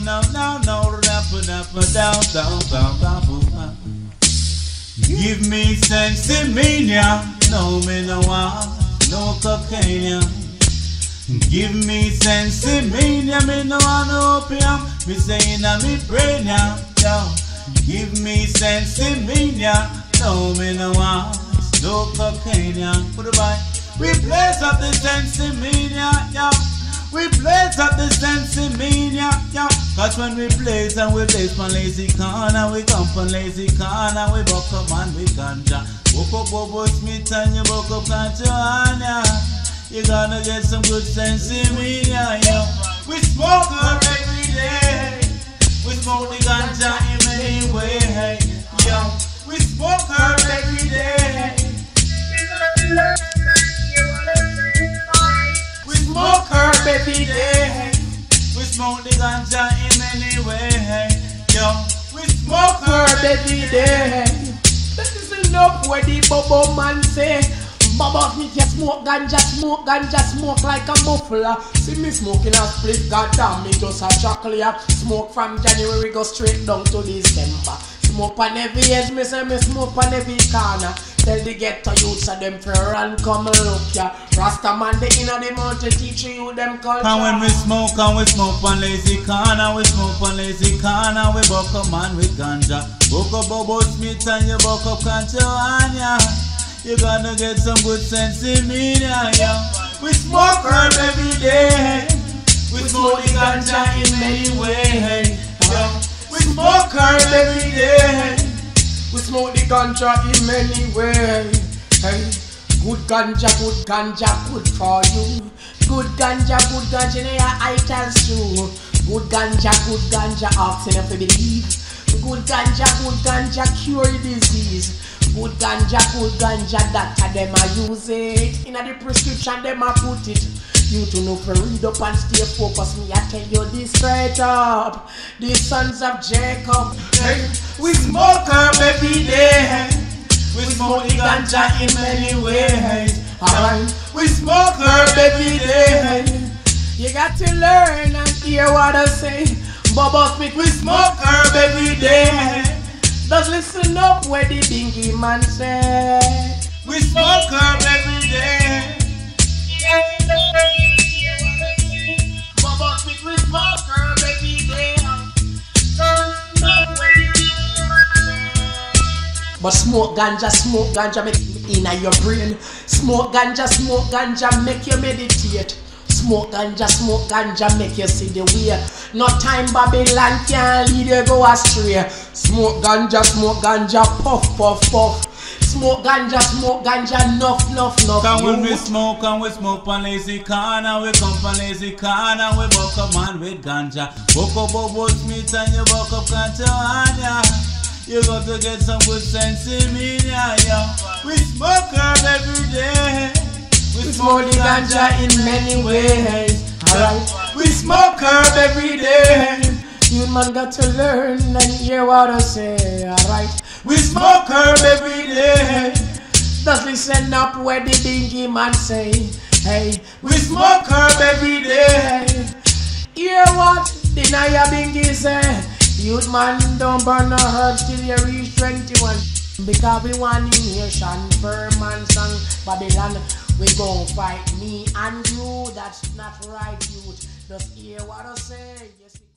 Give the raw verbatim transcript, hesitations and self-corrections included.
no, no, no, rap, rap, down, down, down, down, down. Give me sensimania, no me no want, no cocaine. Give me sensimania, me no want no opium, me saying a me brain ya, yo. Give me sensimania, no me no want, no cocaine. Put it by, we blaze up the sensimania, yo. We blaze up the sensimania, yo. Cause when we blaze and we blaze from lazy corner, we come from lazy corner, we buck up and we ganja. Woke up Bobo Smith and you buck up Joanna. You gonna get some good sensimania, yo. We smoke her every day. We smoke the ganja in many ways, yo. We smoke her every day. We smoke her every day. We smoke the ganja in many ways, yo. We smoke her every day. This is enough where the Bobo man say. Bobo Smith, you smoke ganja, smoke ganja, smoke like a muffler. See me smoking a split, goddamn me just a chocolate. Smoke from January go straight down to December. Smoke on every edge, me say me smoke on every corner. Tell the ghetto youths of them for run come look ya. Rasta man they inna the mountain teach you them culture. And when we smoke and we smoke on lazy corner, we smoke on lazy corner, we buck up man with ganja. Buck up Bobo Smith and you buck up Conchoania. You gonna get some good sense in me, yeah. We smoke herb every day. We smoke the ganja in many ways, yeah. We smoke herb every day. We smoke the ganja in many ways. Hey, good ganja, good ganja, good for you. Good ganja, good ganja, in your eye tells you. Good ganja, good ganja, asking if you believe. Good ganja, good ganja, cure disease. Good ganja, good ganja, doctor them a use it. In the prescription them a put it. You to know for read up and stay focused. Me I tell you this straight up. The sons of Jacob. Hey, we smoke herb every day. We smoke the ganja in many ways. Alright, we smoke herb every day. You got to learn and hear what I say. Bobo Smith, we smoke herb every day. Just listen up where the bingy man say. We smoke herb every day. Bobo Smith, we smoke herb every day. But smoke ganja, smoke ganja make inna your brain. Smoke ganja, smoke ganja make you meditate. Smoke ganja, smoke ganja make you see the way. No time Babylon can lead you go astray. Smoke ganja, smoke ganja, puff, puff, puff. Smoke ganja, smoke ganja, nuff, nuff, nuff. Cause when we smoke and we smoke on lazy corner, we come from lazy corner, we buck up man with ganja. Buck up Bobo Smith and you buck up Conchoania. You got to get some good sense in me, yeah, yeah. We smoke herb every day. We, we smoke the ganja in many ways. Alright. We smoke herb every day. You man got to learn and hear what I say. Alright. We smoke herb every day. Just listen up where the bingy man say. Hey, we smoke herb every day. Hear what the Naya bingy say. Youth man don't burn no herbs till you reach twenty-one. Because we want in nation, firm and song Babylon. We gon' fight me and you. That's not right, youth. Just hear what I say. Yes.